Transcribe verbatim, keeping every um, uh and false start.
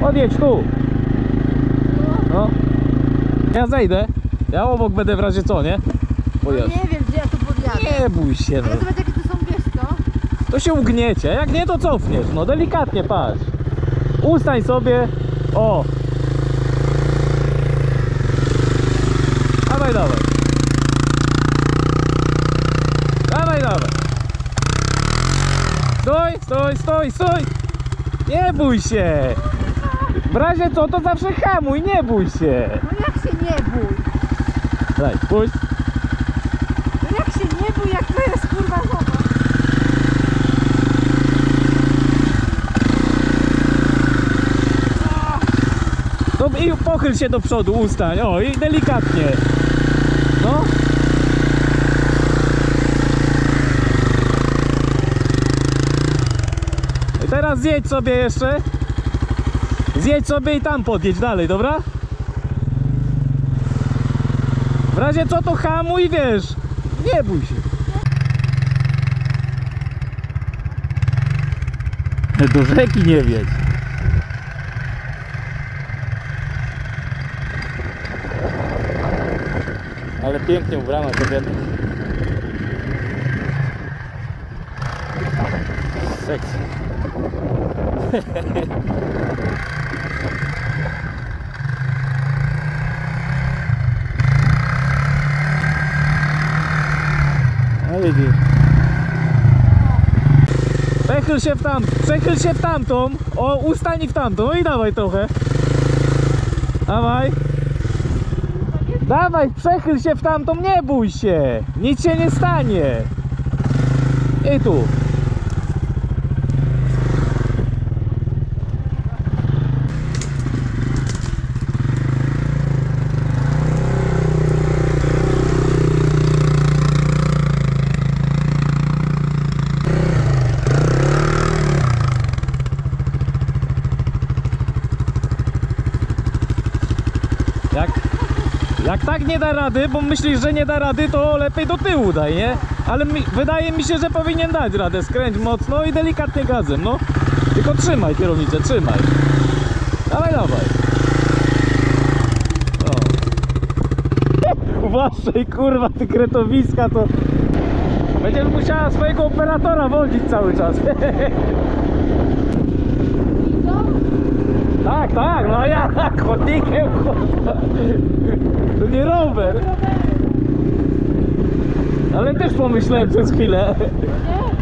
Podjedź tu. No. Ja zejdę. Ja obok będę w razie co, nie? No nie wiem, gdzie ja tu podjadę. Nie bój się, no. Ale zobacz, jakie tu są, wiesz co? To się ugniecie, jak nie to cofniesz. No delikatnie, patrz. Ustań sobie. O. Dawaj, dawaj. Dawaj, dawaj. Stój, stój, stój, stój. Nie bój się. W razie co, to zawsze hamuj, nie bój się. No jak się nie bój? Daj, puść. No jak się nie bój, jak to jest kurwa zobacz. No i pochyl się do przodu, ustań. O, i delikatnie. No. I teraz zjedź sobie jeszcze. Zjedź sobie i tam podjedź dalej, dobra? W razie co to hamuj, wiesz. Nie bój się. Do rzeki nie wiedź. Ale pięknie ubrana kobieta. Seks. No widzisz. Przechyl się w tam, przechyl się w tamtą. O, ustań w tamtą. No i dawaj trochę. Dawaj. Dawaj, przechyl się w tamtą, nie bój się. Nic się nie stanie. I tu. Jak, jak tak nie da rady, bo myślisz, że nie da rady, to lepiej do tyłu daj, nie? Ale mi, wydaje mi się, że powinien dać radę. Skręć mocno i delikatnie gazem, no. Tylko trzymaj kierownicę, trzymaj. Dawaj, dawaj. O. Uważaj, kurwa, ty kretowiska, to... Będziesz musiała swojego operatora wodzić cały czas. Tak, tak, no ja chodnikiem, kurwa. To nie rower. Ale też pomyślałem przez chwilę. Nie?